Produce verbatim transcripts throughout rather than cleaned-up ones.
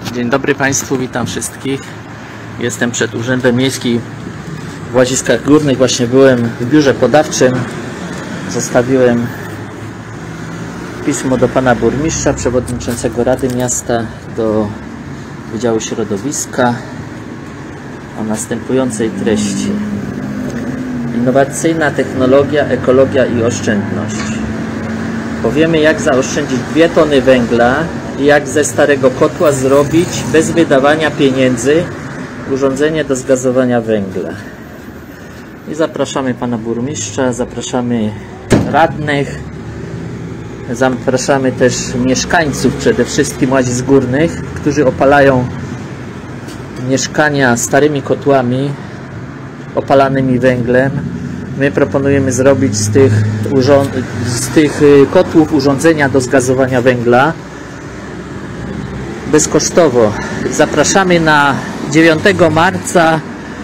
Dzień dobry Państwu, witam wszystkich. Jestem przed Urzędem Miejskim w Łaziskach Górnych. Właśnie byłem w biurze podawczym. Zostawiłem pismo do Pana Burmistrza, Przewodniczącego Rady Miasta, do Wydziału Środowiska o następującej treści: innowacyjna technologia, ekologia i oszczędność. Powiemy, jak zaoszczędzić dwie tony węgla i jak ze starego kotła zrobić bez wydawania pieniędzy urządzenie do zgazowania węgla. I zapraszamy Pana Burmistrza, zapraszamy radnych, zapraszamy też mieszkańców, przede wszystkim Łazisk Górnych, którzy opalają mieszkania starymi kotłami opalanymi węglem. My proponujemy zrobić z tych, z tych kotłów urządzenia do zgazowania węgla bezkosztowo. Zapraszamy na dziewiątego marca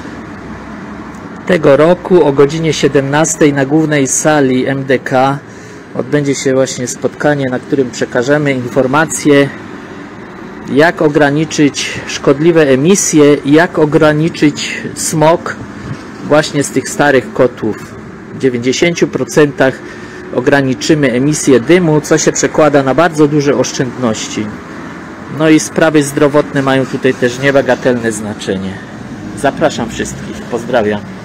tego roku o godzinie siedemnastej na głównej sali M D K odbędzie się właśnie spotkanie, na którym przekażemy informacje, jak ograniczyć szkodliwe emisje i jak ograniczyć smog właśnie z tych starych kotłów. W dziewięćdziesięciu procentach ograniczymy emisję dymu, co się przekłada na bardzo duże oszczędności. No i sprawy zdrowotne mają tutaj też niebagatelne znaczenie. Zapraszam wszystkich. Pozdrawiam.